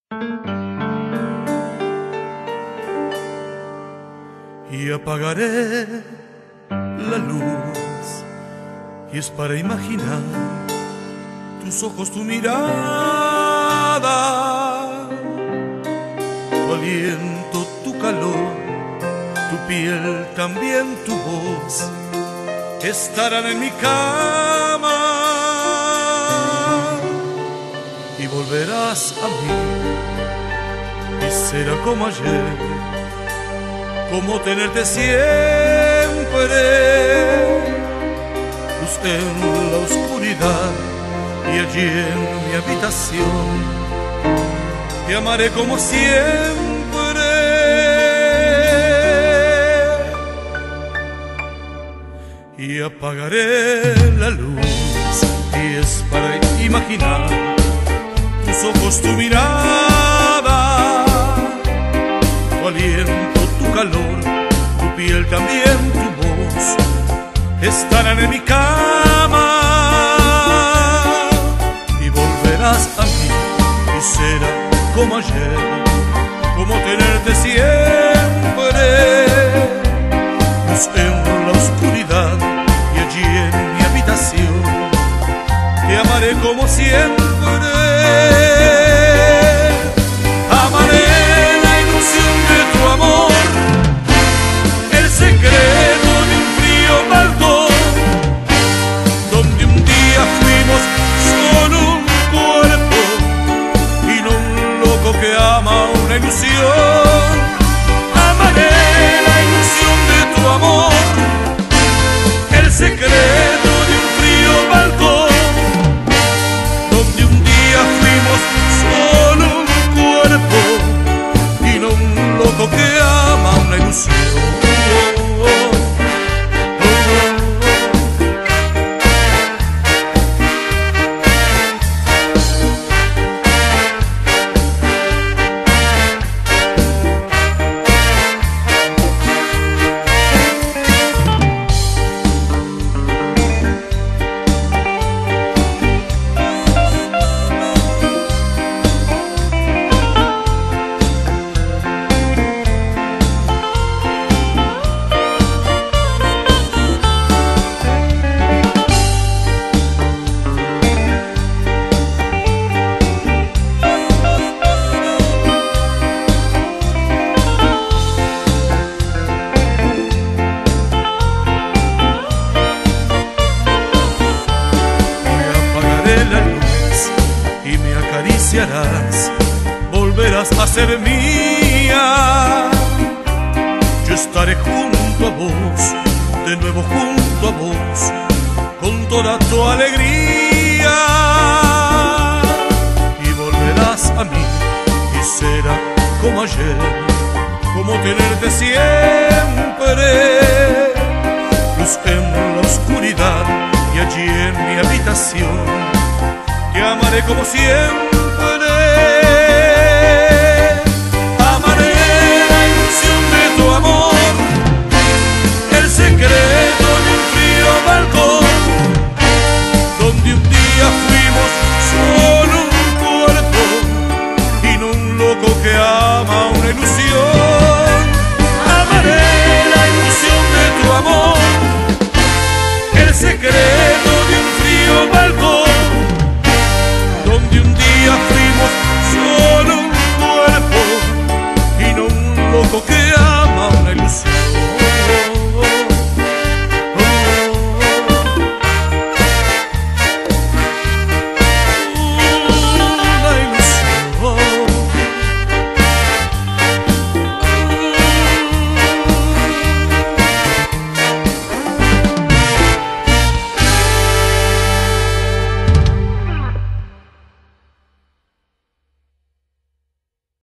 Y apagaré la luz, y es para imaginar tus ojos, tu mirada, tu aliento, tu calor, tu piel, también tu voz, estarán en mi cama. Y volverás a mí, y será como ayer, como tenerte siempre, luz en la oscuridad, y allí en mi habitación te amaré como siempre. Y apagaré la luz, y es para imaginar tus ojos, tu mirada, tu aliento, tu calor, tu piel, también tu voz, estarán en mi cama. Y volverás a mí, y será como ayer, como tenerte siempre, luz en la oscuridad, y allí en mi habitación te amaré como siempre. Amaré la ilusión de tu amor, el secreto de un frío balcón, donde un día fuimos solo un cuerpo y no un loco que ama una ilusión. Amaré la ilusión de tu amor, el secreto de un frío balcón, donde un día fuimos solo un cuerpo y no un loco que ama una ilusión. Volverás a ser mía, yo estaré junto a vos, de nuevo junto a vos, con toda tu alegría. Y volverás a mí, y será como ayer, como tenerte siempre, luz en la oscuridad, y allí en mi habitación te amaré como siempre.